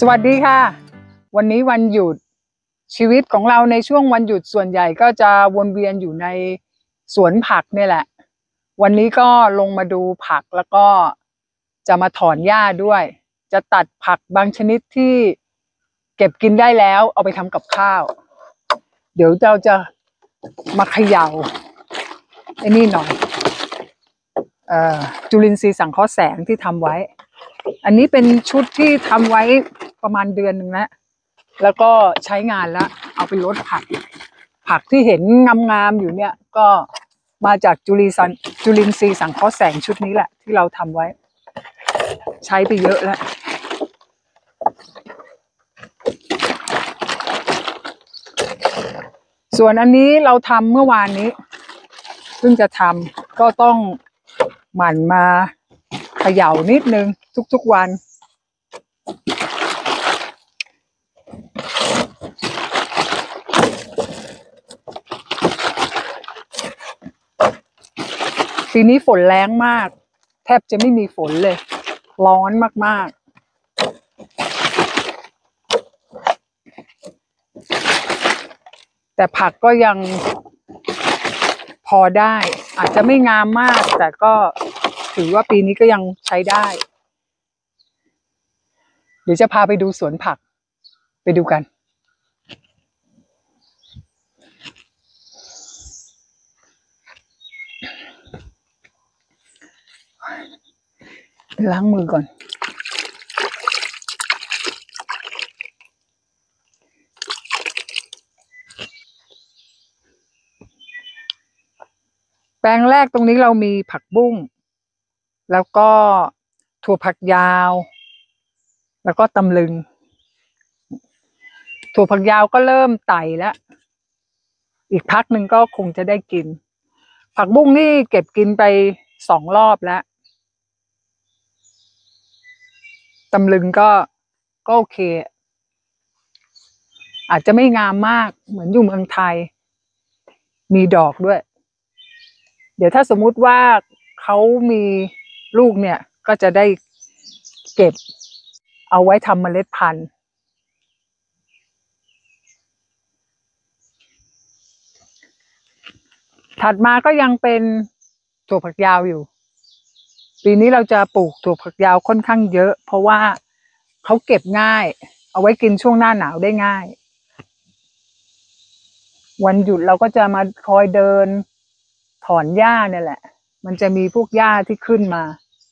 สวัสดีค่ะวันนี้วันหยุดชีวิตของเราในช่วงวันหยุดส่วนใหญ่ก็จะวนเวียนอยู่ในสวนผักนี่แหละวันนี้ก็ลงมาดูผักแล้วก็จะมาถอนหญ้าด้วยจะตัดผักบางชนิดที่เก็บกินได้แล้วเอาไปทำกับข้าวเดี๋ยวเราจะมาเขย่าไอ้นี่หน่อยจุลินทรีย์สังเคราะห์แสงที่ทำไว้อันนี้เป็นชุดที่ทำไว้ประมาณเดือนหนึ่งแล้วก็ใช้งานแล้วเอาไปลดผักที่เห็นงามๆอยู่เนี่ยก็มาจากจุลินทรีย์สังเคราะห์แสงชุดนี้แหละที่เราทำไว้ใช้ไปเยอะแล้วส่วนอันนี้เราทำเมื่อวานนี้เพิ่งจะทำก็ต้องหมั่นมาเขย่านิดนึงทุกๆวันปีนี้ฝนแรงมากแทบจะไม่มีฝนเลยร้อนมากๆแต่ผักก็ยังพอได้อาจจะไม่งามมากแต่ก็ถือว่าปีนี้ก็ยังใช้ได้เดี๋ยวจะพาไปดูสวนผักไปดูกันล้างมือก่อนแปลงแรกตรงนี้เรามีผักบุ้งแล้วก็ถั่วผักยาวแล้วก็ตำลึงถั่วผักยาวก็เริ่มไต่แล้วอีกพักหนึ่งก็คงจะได้กินผักบุ้งนี่เก็บกินไป2 รอบแล้วตำลึงก็โอเคอาจจะไม่งามมากเหมือนอยู่เมืองไทยมีดอกด้วยเดี๋ยวถ้าสมมุติว่าเขามีลูกเนี่ยก็จะได้เก็บเอาไว้ทำเมล็ดพันธุ์ถัดมาก็ยังเป็นถั่วฝักยาวอยู่ปีนี้เราจะปลูกถั่วฝักยาวค่อนข้างเยอะเพราะว่าเขาเก็บง่ายเอาไว้กินช่วงหน้าหนาวได้ง่ายวันหยุดเราก็จะมาคอยเดินถอนหญ้าเนี่ยแหละมันจะมีพวกหญ้าที่ขึ้นมา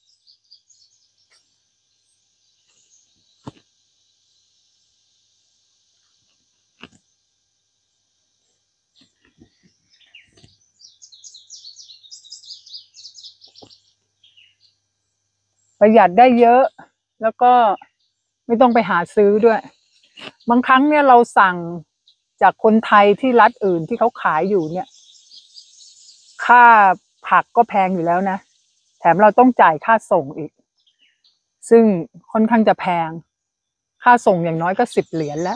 ประหยัดได้เยอะแล้วก็ไม่ต้องไปหาซื้อด้วยบางครั้งเนี่ยเราสั่งจากคนไทยที่รัฐอื่นที่เขาขายอยู่เนี่ยค่าผักก็แพงอยู่แล้วนะแถมเราต้องจ่ายค่าส่งอีกซึ่งค่อนข้างจะแพงค่าส่งอย่างน้อยก็10 เหรียญแล้ว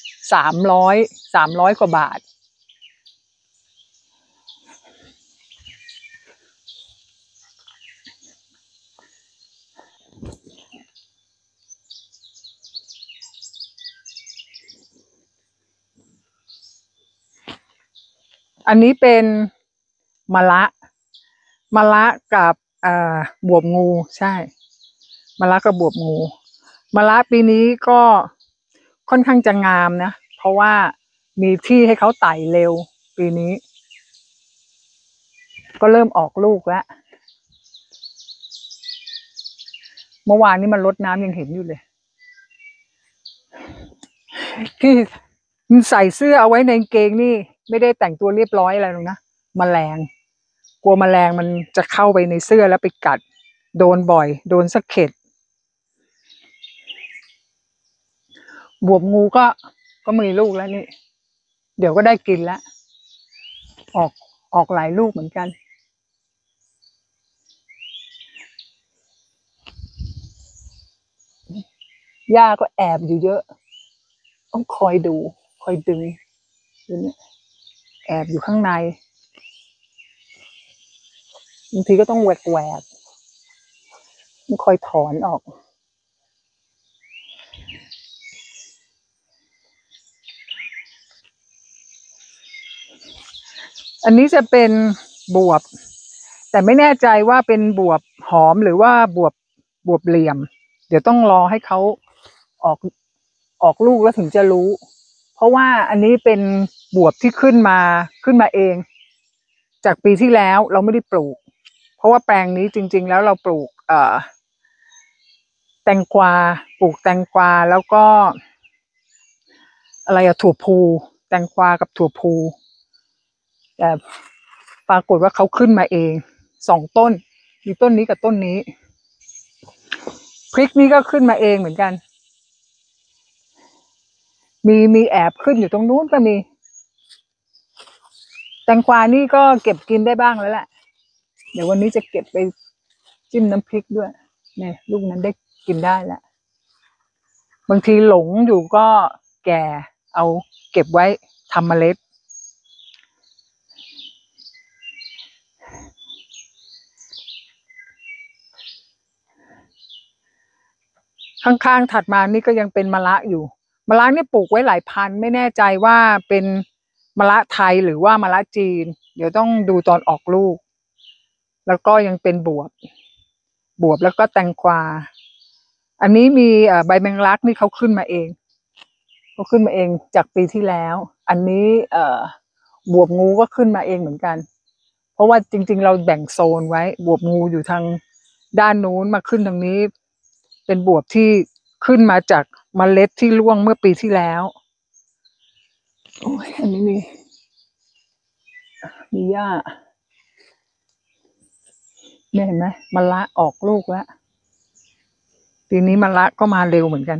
300 กว่าบาทอันนี้เป็นมะละกับบวบงูใช่มะละกับบวบงูมะละปีนี้ก็ค่อนข้างจะงามนะเพราะว่ามีที่ให้เขาไต่เร็วปีนี้ก็เริ่มออกลูกแล้วเมื่อวานนี้มันรดน้ำยังเห็นอยู่เลยที่ใส่เสื้อเอาไว้ในกางเกงนี่ไม่ได้แต่งตัวเรียบร้อยอะไรหรอกนะแมลงกลัวแมลงมันจะเข้าไปในเสื้อแล้วไปกัดโดนบ่อยโดนสักเข็ดบวบงูก็มีลูกแล้วนี่เดี๋ยวก็ได้กินแล้วออกหลายลูกเหมือนกันหญ้าก็แอบอยู่เยอะต้องคอยดูคอยดึงเนี่ยแอบอยู่ข้างในบางทีก็ต้องแหวกต้องคอยถอนออกอันนี้จะเป็นบวบแต่ไม่แน่ใจว่าเป็นบวบหอมหรือว่าบวบเหลี่ยมเดี๋ยวต้องรอให้เขาออกลูกแล้วถึงจะรู้เพราะว่าอันนี้เป็นบวบที่ขึ้นมาเองจากปีที่แล้วเราไม่ได้ปลูกเพราะว่าแปลงนี้จริงๆแล้วเราปลูกแตงกวาปลูกแตงกวาแล้วก็อะไรถั่วพูแตงกวากับถั่วพูแต่ปรากฏว่าเขาขึ้นมาเอง2 ต้นมีต้นนี้กับต้นนี้พริกนี้ก็ขึ้นมาเองเหมือนกันมีแอบขึ้นอยู่ตรงนู้นก็มีแตงกวานี่ก็เก็บกินได้บ้างแล้วแหละเดี๋ยววันนี้จะเก็บไปจิ้มน้ำพริกด้วยเนี่ยลูกนั้นได้กินได้แล้วบางทีหลงอยู่ก็แก่เอาเก็บไว้ทำเมล็ดข้างๆถัดมานี่ก็ยังเป็นมะระอยู่มะระนี่ปลูกไว้หลายพันไม่แน่ใจว่าเป็นมะระไทยหรือว่ามะระจีนเดี๋ยวต้องดูตอนออกลูกแล้วก็ยังเป็นบวบแล้วก็แตงกวาอันนี้มีใบแมงลักนี่เขาขึ้นมาเองจากปีที่แล้วอันนี้บวบงูก็ขึ้นมาเองเหมือนกันเพราะว่าจริงๆเราแบ่งโซนไว้บวบงูอยู่ทางด้านนู้นมาขึ้นทางนี้เป็นบวบที่ขึ้นมาจากเมล็ดที่ร่วงเมื่อปีที่แล้วโอ้ยอันนี้มีหญ้าเนี่ยเห็นไหมมะระออกลูกแล้วปีนี้มะระก็มาเร็วเหมือนกัน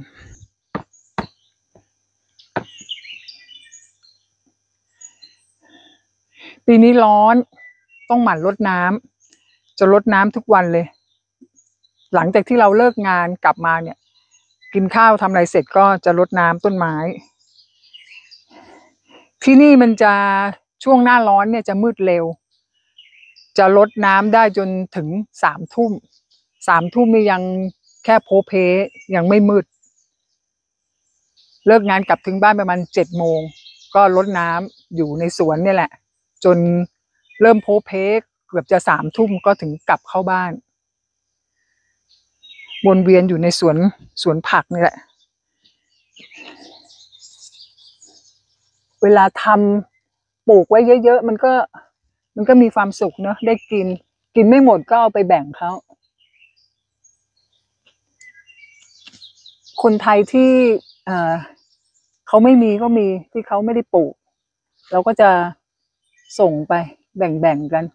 ปีนี้ร้อนต้องหมั่นรดน้ำจะรดน้ำทุกวันเลยหลังจากที่เราเลิกงานกลับมาเนี่ยกินข้าวทำอะไรเสร็จก็จะรดน้ำต้นไม้ที่นี่มันจะช่วงหน้าร้อนเนี่ยจะมืดเร็วจะรดน้ำได้จนถึง3 ทุ่มนี่ยังแค่โพเพยังไม่มืดเลิกงานกลับถึงบ้านประมาณ7 โมงก็รดน้ำอยู่ในสวนเนี่ยแหละจนเริ่มโพเพเกือบจะ3 ทุ่มก็ถึงกลับเข้าบ้านวนเวียนอยู่ในสวนผักนี่แหละเวลาทำปลูกไว้เยอะๆมันก็มีความสุขเนอะได้กินไม่หมดก็เอาไปแบ่งเขาคนไทยที่เขาไม่มีก็มีที่เขาไม่ได้ปลูกเราก็จะส่งไปแบ่งกัน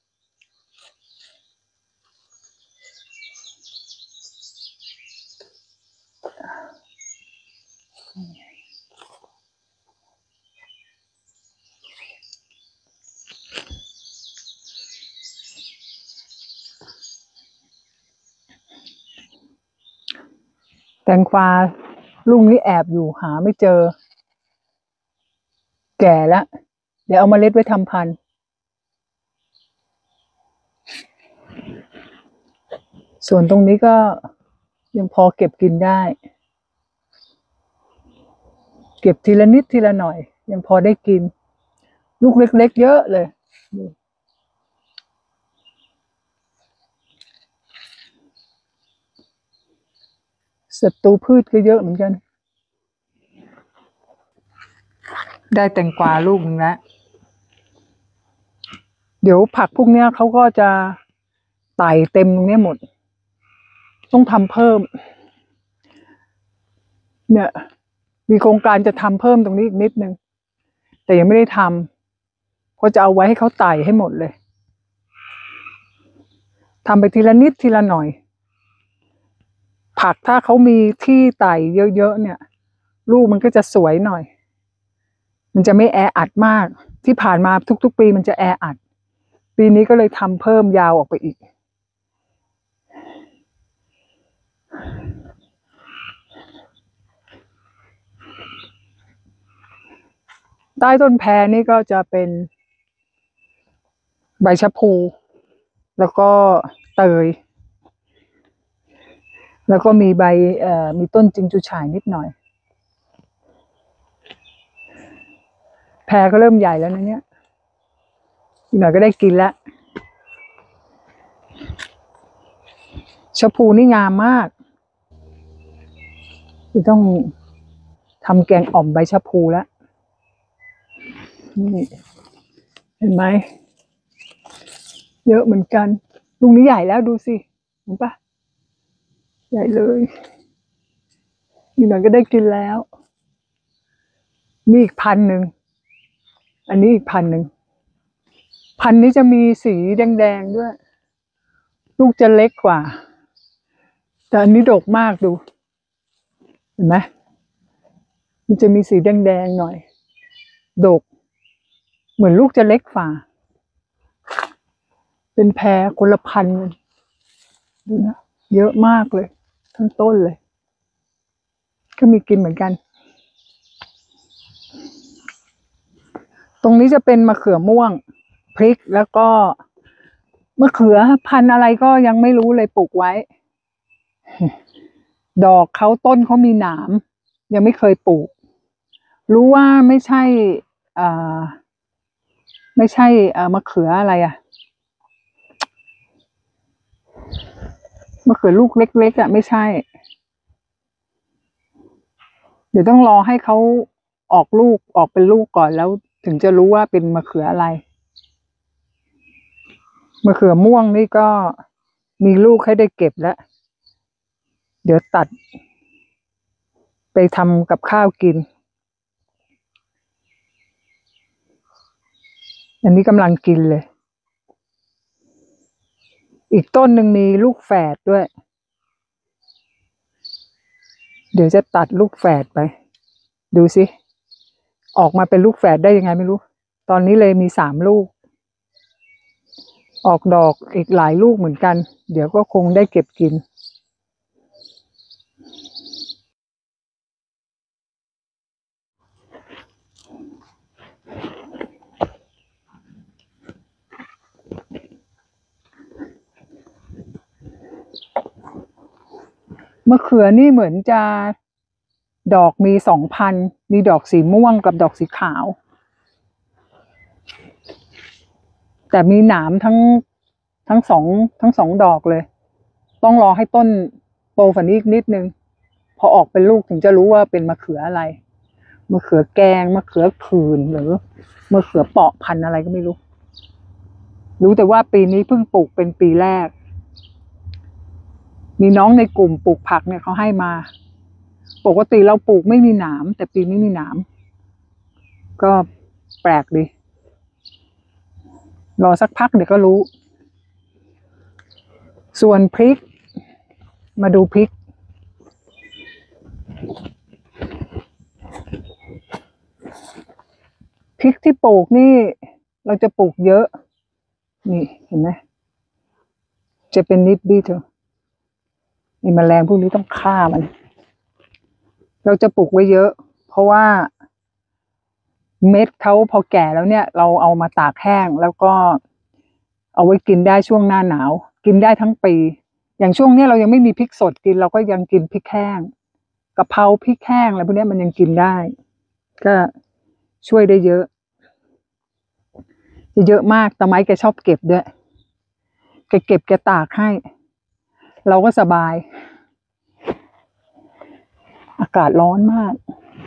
แตงกวาลูกนี้แอบอยู่หาไม่เจอแก่แล้วเดี๋ยวเอาเมล็ดไว้ทำพันธุ์ส่วนตรงนี้ก็ยังพอเก็บกินได้เก็บทีละนิดทีละหน่อยยังพอได้กินลูกเล็กๆเยอะเลยศัตรูพืชก็เยอะเหมือนกันได้แตงกวาลูกนึงแล้วเดี๋ยวผักพวกเนี้ยเขาก็จะไต่เต็มตรงนี้หมดต้องทำเพิ่มเนี่ยมีโครงการจะทำเพิ่มตรงนี้อีกนิดนึงแต่ยังไม่ได้ทำเพราะจะเอาไว้ให้เขาไต่ให้หมดเลยทำไปทีละนิดทีละหน่อยผักถ้าเขามีที่ไต่เยอะๆเนี่ยลูกมันก็จะสวยหน่อยมันจะไม่แออัดมากที่ผ่านมาทุกๆปีมันจะแออัดปีนี้ก็เลยทำเพิ่มยาวออกไปอีกใต้ต้นแพรนี่ก็จะเป็นใบชะพูแล้วก็เตยแล้วก็มีใบมีต้นจิงจูฉ่ายนิดหน่อยแพรก็เริ่มใหญ่แล้วนะเนี่ยอีกหน่อยก็ได้กินแล้วชะพูนี่งามมากจะต้องทำแกงอ่อมใบชะพูแล้วนี่เห็นไหมเยอะเหมือนกันลูกนี้ใหญ่แล้วดูสิเห็นปะใหญ่เลยอีกหน่อยก็ได้กินแล้วมีอีก1,000อันนี้อีก1,000พันนี้จะมีสีแดงๆด้วยลูกจะเล็กกว่าแต่อันนี้ดกมากดูเห็นไหมมันจะมีสีแดงๆหน่อยดกเหมือนลูกจะเล็กฝ่าเป็นแพรคนละพันดูนะเยอะมากเลยทั้งต้นเลยก็มีกินเหมือนกันตรงนี้จะเป็นมะเขือม่วงพริกแล้วก็มะเขือพันธุ์อะไรก็ยังไม่รู้เลยปลูกไว้ดอกเขาต้นเขามีหนามยังไม่เคยปลูกรู้ว่าไม่ใช่อ่าไม่ใช่มะเขืออะไรอะมะเขือลูกเล็กๆไม่ใช่เดี๋ยวต้องรอให้เขาออกลูกออกเป็นลูกก่อนแล้วถึงจะรู้ว่าเป็นมะเขืออะไรมะเขือม่วงนี่ก็มีลูกให้ได้เก็บแล้วเดี๋ยวตัดไปทำกับข้าวกินอันนี้กำลังกินเลยอีกต้นหนึ่งมีลูกแฝดด้วยเดี๋ยวจะตัดลูกแฝดไปดูสิออกมาเป็นลูกแฝดได้ยังไงไม่รู้ตอนนี้เลยมี3 ลูกออกดอกอีกหลายลูกเหมือนกันเดี๋ยวก็คงได้เก็บกินมะเขือนี่เหมือนจะดอกมี2,000มีดอกสีม่วงกับดอกสีขาวแต่มีหนามทั้งสองดอกเลยต้องรอให้ต้นโตฝันนี้อีกนิดนึงพอออกเป็นลูกถึงจะรู้ว่าเป็นมะเขืออะไรมะเขือแกงมะเขือขื่นหรือมะเขือเปาะพันธุ์อะไรก็ไม่รู้รู้แต่ว่าปีนี้เพิ่งปลูกเป็นปีแรกมีน้องในกลุ่มปลูกผักเนี่ยเขาให้มาปกติเราปลูกไม่มีหนามแต่ปีนี้มีหนามก็แปลกดีรอสักพักเดี๋ยวก็รู้ส่วนพริกมาดูพริกที่ปลูกนี่เราจะปลูกเยอะนี่เห็นไหมจะเป็นนิดดีเถอะแมลงพวกนี้ต้องฆ่ามันเราจะปลูกไว้เยอะเพราะว่าเม็ดเขาพอแก่แล้วเนี่ยเราเอามาตากแห้งแล้วก็เอาไว้กินได้ช่วงหน้าหนาวกินได้ทั้งปีอย่างช่วงนี้เรายังไม่มีพริกสดกินเราก็ยังกินพริกแห้งกะเพราพริกแห้งอะไรพวกนี้มันยังกินได้ก็ช่วยได้เยอะเยอะมากตะไม้แกชอบเก็บด้วยแกเก็บแกตากให้เราก็สบายอากาศร้อนมาก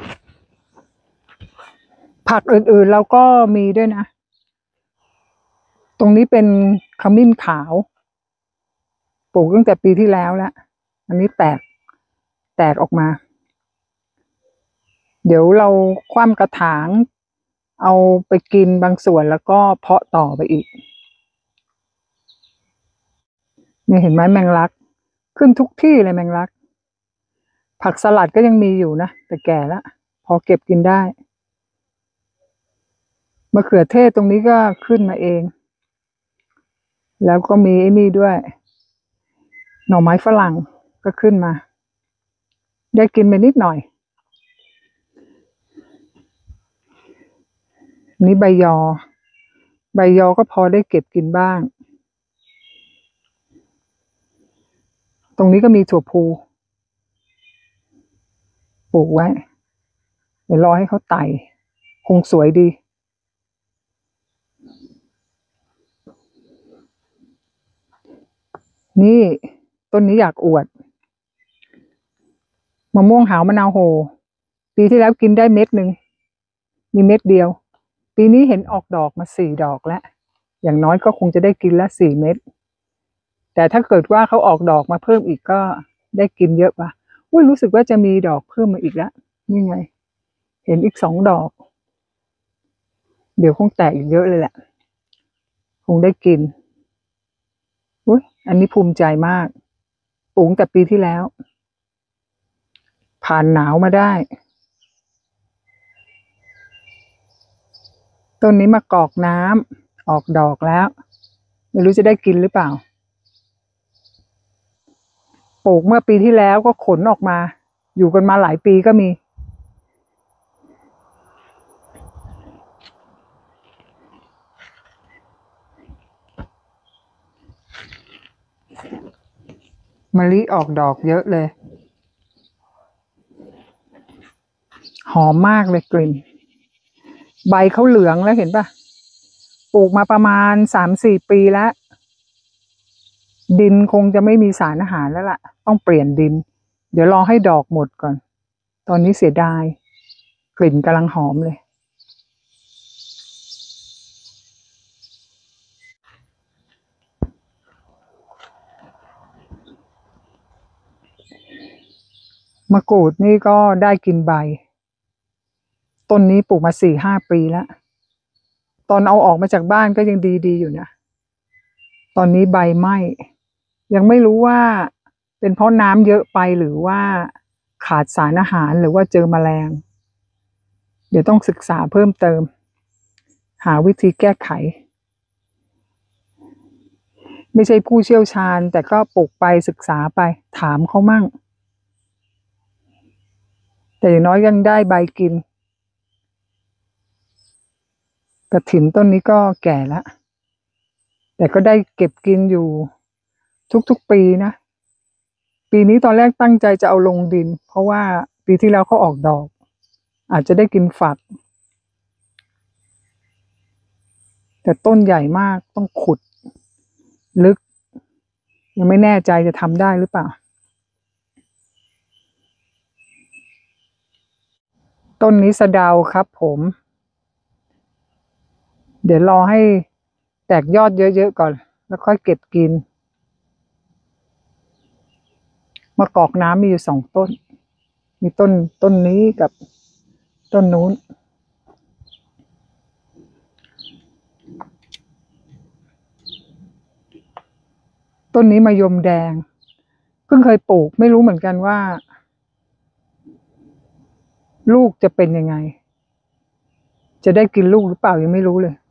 ผักอื่นๆเราก็มีด้วยนะตรงนี้เป็นขมิ้นขาวปลูกตั้งแต่ปีที่แล้วอันนี้แตกออกมาเดี๋ยวเราคว่ำกระถางเอาไปกินบางส่วนแล้วก็เพาะต่อไปอีกนี่เห็นไหมแมงลักขึ้นทุกที่เลยแมงลักผักสลัดก็ยังมีอยู่นะแต่แก่แล้วพอเก็บกินได้มะเขือเทศตรงนี้ก็ขึ้นมาเองแล้วก็มีไอ้นี่ด้วยหน่อไม้ฝรั่งก็ขึ้นมาได้กินไปนิดหน่อยนี่ใบยอก็พอได้เก็บกินบ้างตรงนี้ก็มีถั่วพูปลูกไว้เดี๋ยวรอให้เขาไต่คงสวยดีนี่ต้นนี้อยากอวดมะม่วงหาวมะนาวโหปีที่แล้วกินได้เม็ดหนึ่งมีเม็ดเดียวปีนี้เห็นออกดอกมา4 ดอกแล้วอย่างน้อยก็คงจะได้กินละ4 เม็ดแต่ถ้าเกิดว่าเขาออกดอกมาเพิ่มอีกก็ได้กินเยอะป่ะอุ้ยรู้สึกว่าจะมีดอกเพิ่มมาอีกแล้วนี่ไงเห็นอีก2 ดอกเดี๋ยวคงแตกอีกเยอะเลยแหละคงได้กินอุ้ยอันนี้ภูมิใจมากปลูกแต่ปีที่แล้วผ่านหนาวมาได้ต้นนี้มากอกน้ำออกดอกแล้วไม่รู้จะได้กินหรือเปล่าปลูกเมื่อปีที่แล้วก็ขนออกมาอยู่กันมาหลายปีก็มีมะลิออกดอกเยอะเลยหอมมากเลยกลิ่นใบเขาเหลืองแล้วเห็นป่ะปลูกมาประมาณ3-4 ปีแล้วดินคงจะไม่มีสารอาหารแล้วล่ะต้องเปลี่ยนดินเดี๋ยวรอให้ดอกหมดก่อนตอนนี้เสียดายกลิ่นกำลังหอมเลยมะกรูดนี่ก็ได้กินใบต้นนี้ปลูกมา4-5 ปีแล้วตอนเอาออกมาจากบ้านก็ยังดีๆอยู่นะตอนนี้ใบไหม้ยังไม่รู้ว่าเป็นเพราะน้ำเยอะไปหรือว่าขาดสารอาหารหรือว่าเจอแมลงเดี๋ยวต้องศึกษาเพิ่มเติมหาวิธีแก้ไขไม่ใช่ผู้เชี่ยวชาญแต่ก็ปลูกไปศึกษาไปถามเขามั่งแต่อย่างน้อยยังได้ใบกินกระถินต้นนี้ก็แก่แล้วแต่ก็ได้เก็บกินอยู่ทุกๆปีนะปีนี้ตอนแรกตั้งใจจะเอาลงดินเพราะว่าปีที่แล้วเขาออกดอกอาจจะได้กินฝักแต่ต้นใหญ่มากต้องขุดลึกยังไม่แน่ใจจะทำได้หรือเปล่าต้นนี้สะเดาครับผมเดี๋ยวรอให้แตกยอดเยอะๆก่อนแล้วค่อยเก็บกินมะกอกน้ำมีอยู่2 ต้นมีต้นนี้กับต้นนู้นต้นนี้มะยมแดงเพิ่งเคยปลูกไม่รู้เหมือนกันว่าลูกจะเป็นยังไงจะได้กินลูกหรือเปล่ายังไม่รู้เลย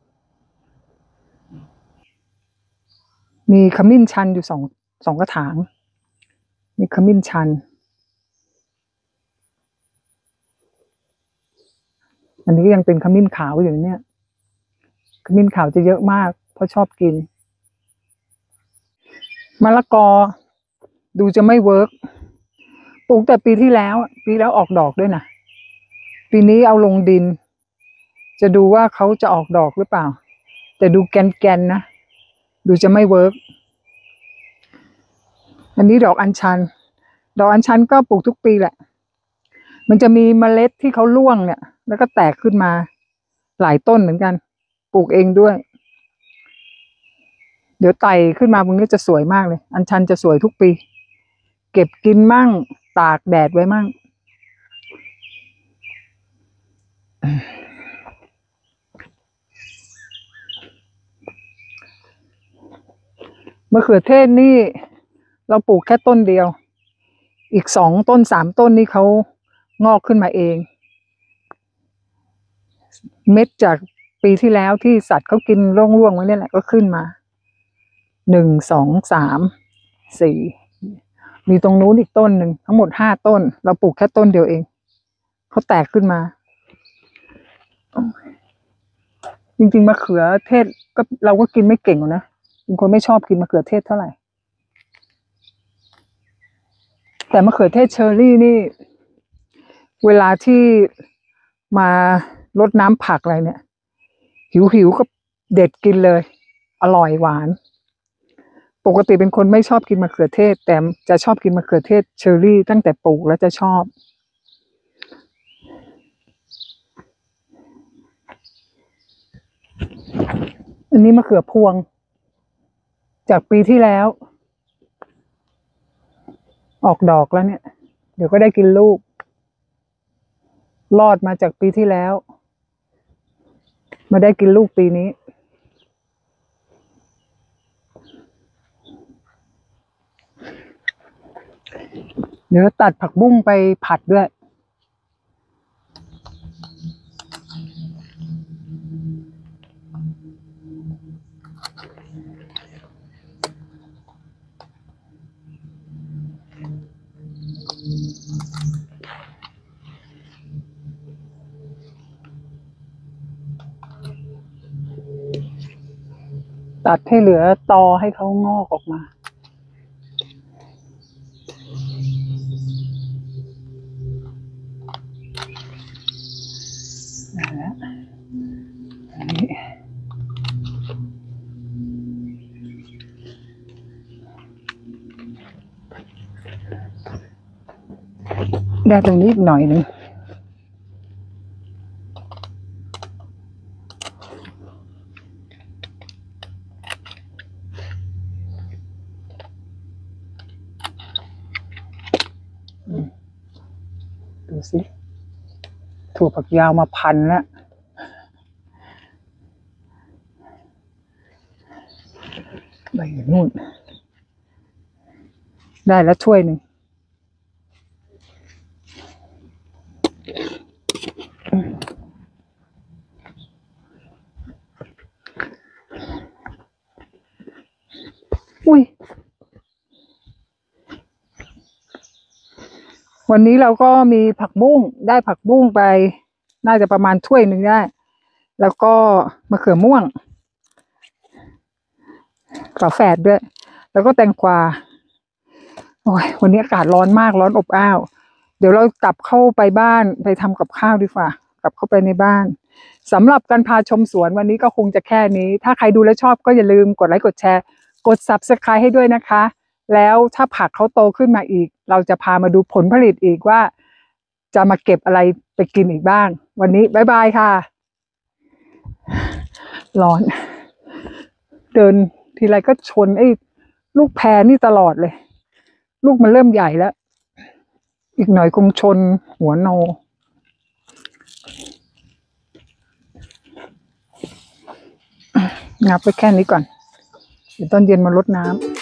มีขมิ้นชันอยู่สองกระถางมีขมิ้นชันอันนี้ก็ยังเป็นขมิ้นขาวอยู่เนี่ยขมิ้นขาวจะเยอะมากเพราะชอบกินมะละกอดูจะไม่เวิร์กปลูกแต่ปีที่แล้วออกดอกด้วยนะปีนี้เอาลงดินจะดูว่าเขาจะออกดอกหรือเปล่าแต่ดูแกนนะดูจะไม่เวิร์กอันนี้ดอกอัญชันก็ปลูกทุกปีแหละมันจะมีเมล็ดที่เขาร่วงเนี่ยแล้วก็แตกขึ้นมาหลายต้นเหมือนกันปลูกเองด้วยเดี๋ยวไต่ขึ้นมาตรงนี้จะสวยมากเลยอัญชันจะสวยทุกปีเก็บกินมั่งตากแดดไว้มั่งมะเขือเทศนี่เราปลูกแค่ต้นเดียวอีก2 ต้น 3 ต้นนี่เขางอกขึ้นมาเองเม็ดจากปีที่แล้วที่สัตว์เขากินร่วงๆไว้นี่แหละก็ขึ้นมา1 2 3 4มีตรงนู้นอีกต้นหนึ่งทั้งหมด5 ต้นเราปลูกแค่ต้นเดียวเองเขาแตกขึ้นมาจริงๆมะเขือเทศก็เราก็กินไม่เก่งนะเป็นคนไม่ชอบกินมะเขือเทศเท่าไหร่แต่มะเขือเทศเชอร์รี่นี่เวลาที่มารดน้ำผักอะไรเนี่ยหิวก็เด็ดกินเลยอร่อยหวานปกติเป็นคนไม่ชอบกินมะเขือเทศแต่จะชอบกินมะเขือเทศเชอร์รี่ตั้งแต่ปลูกแล้วจะชอบอันนี้มะเขือพวงจากปีที่แล้วออกดอกแล้วเนี่ยเดี๋ยวก็ได้กินลูกรอดมาจากปีที่แล้วมาได้กินลูกปีนี้เดี๋ยวตัดผักบุ้งไปผัดด้วยตัดให้เหลือตอให้เขางอกออกมาได้ตรงนี้อีกหน่อยหนึ่งดูสิถั่วฝักยาวมาพันแล้วไปนู่นได้แล้วถ้วยหนึ่งอุ้ยวันนี้เราก็มีผักบุ้งได้ผักบุ้งไปน่าจะประมาณถ้วยหนึ่งได้แล้วก็มะเขือม่วงฝาแฝดด้วยแล้วก็แตงกวาโอ้ยวันนี้อากาศร้อนมากร้อนอบอ้าวเดี๋ยวเรากลับเข้าไปบ้านไปทำกับข้าวดีกว่ากลับเข้าไปในบ้านสำหรับการพาชมสวนวันนี้ก็คงจะแค่นี้ถ้าใครดูแล้วชอบก็อย่าลืมกดไลค์กดแชร์กด Subscribe ให้ด้วยนะคะแล้วถ้าผักเขาโตขึ้นมาอีกเราจะพามาดูผลผลิตอีกว่าจะมาเก็บอะไรไปกินอีกบ้างวันนี้บ๊ายบายค่ะร้อนเดินทีไรก็ชนไอ้ลูกแพรนี่ตลอดเลยลูกมันเริ่มใหญ่แล้วอีกหน่อยคงชนหัวโนงับไปแค่นี้ก่อนเดี๋ยวตอนเย็นมารดน้ำ